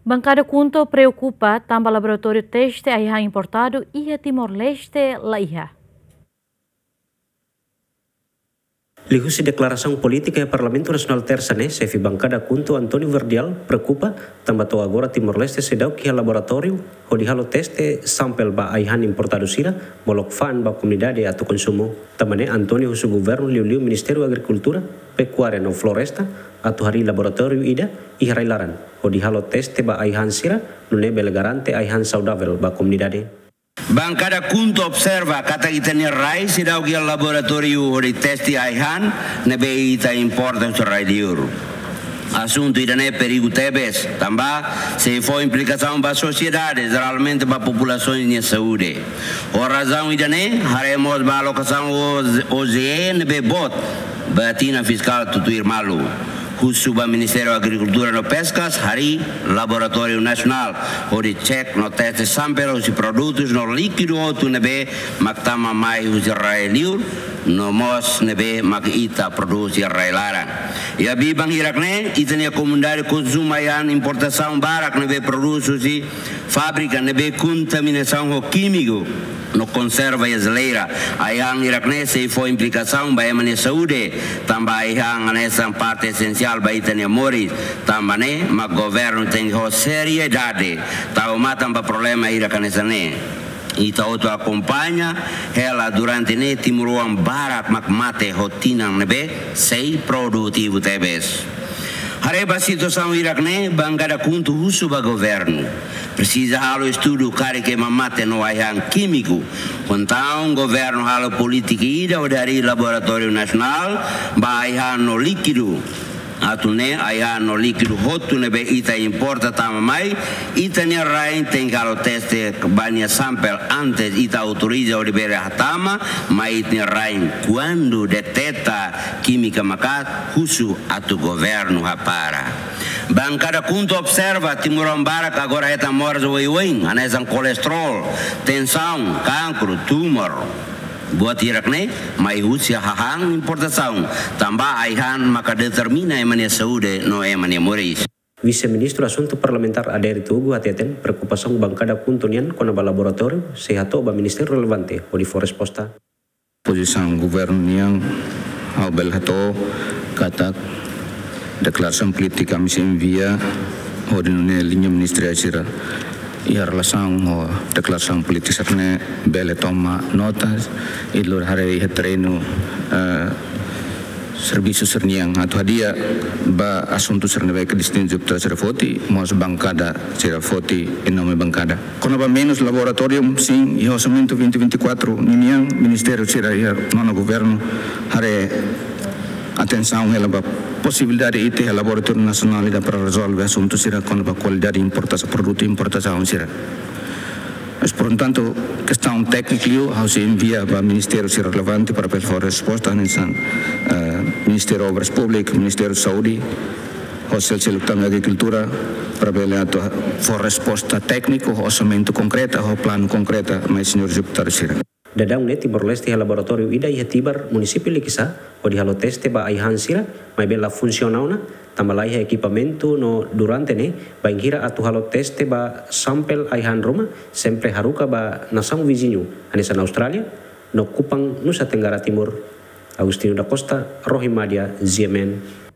Bancada Kunto preocupa também laboratório teste AIHA importado e Timor-Leste laiha. Lihusi declaração política e Parlamento Nasional Tersane, chefe bancada Kunto Antônio Verdial, preocupa também agora Timor-Leste sedau que laboratório onde halo teste sampel ba AIHA importado sira, molok fan ba comunidade atau consumo. Também Antônio Husu Governo liu Ministério Agricultura, Pecuária no Floresta, atau hari laboratório ida e Harailaran, onde halo teste ba AIHA sira, nune bele garante AIHA saudável ba comunidade. Bancada Kunto observa kata kita ni rai sidau ki laboratório ori testi aihan nebe ita importa su rai diur. Assunto idane perigo tebes tambah se for implicação ba sociedade geralmente ba populações de saúde. O razão idane haremos ba alocação OZE nebe bot batina fiscal tutuir malu. Khusus ba Ministério Agricultura no Pescas, hari Laboratório Nacional, onde cek no teste sampel os produtos no líquido outro nebe maktama mai os israeliur, no mos nebe makita produksi israelaran. Ya bibang hirakne itania comunidade consumayan importação barak nebe produksi fábrica nebe contaminação químico. No conserva brasileira, ayang irakne se foi implicação ba emane saúde, também ayang nessa parte essencial ba itania mori, também ma governo tem seriedade, tau matam ba problema iraknesa ne. Ita auto acompanha ela durante ne timuruan barak mak mate rotina nebe sei produtivo tebes. Hareba situação irakne bancada Kunto Husu ba governo. Precisa halo estudo kare que mamate no ayang químico. Então governo halo política ida dari laboratório nacional ba ayang no líquido. Atune ayang no líquido hotu nebe ita importa tamamai ita ni rain tem halo teste banyak sampel antes ita autoriza o libera hatama mai ita rain quando deteta química makat husu atu governo hapara. Bancada Kunto observa Timuron Barak agora eta morza waiwain, anesan colesterol, tensão, cancro, tumor. Buat irakne, mai husia hahang importação, tambah aihan maka determina emania saúde no emania moris. Vice-Ministro Assunto Parlamentar Aderi Tugu ateten preocupação bancada Kunto nian kona ba laboratório sehato ba ministério relevante o di resposta. Posição governo nian ao belhato kata declaração política misi envia ordinune linha ministerial sira e a relação declaração política sarne bele toma notas e lor hari treino serviço serniang atau hadia ba assunto serne baik distinto sira foti mos bancada sira foti em nome bancada kono ba menos laboratorium sim e orçamento 2024 niniang ministério sira e nono governo hari atenção ela ba possibilidade ite laboratório nacional ida para resolver assunto sira com a qualidade importação produto importação sira. Mas portanto questão técnica how se envia para ministério sira relevante para for resposta nessa Ministério Obras Públicas, Ministério Saúde, Hostel Selutang Agricultura para ver for resposta técnica, orçamento concreto, plano concreto, mas senhor deputado sira. Dadang ne Timor-Leste laboratório ida e tibar município likisa o di halo teste ba aihan sira mai bela funcionauna tambalai equipamento no durante ne ba ingira atu halo teste ba sampel aihan Roma sempre haruka ba nação vizinho anesa na Australia no Kupang Nusa Tenggara Timur. Agustino da Costa, Rohimadia, Ziemen.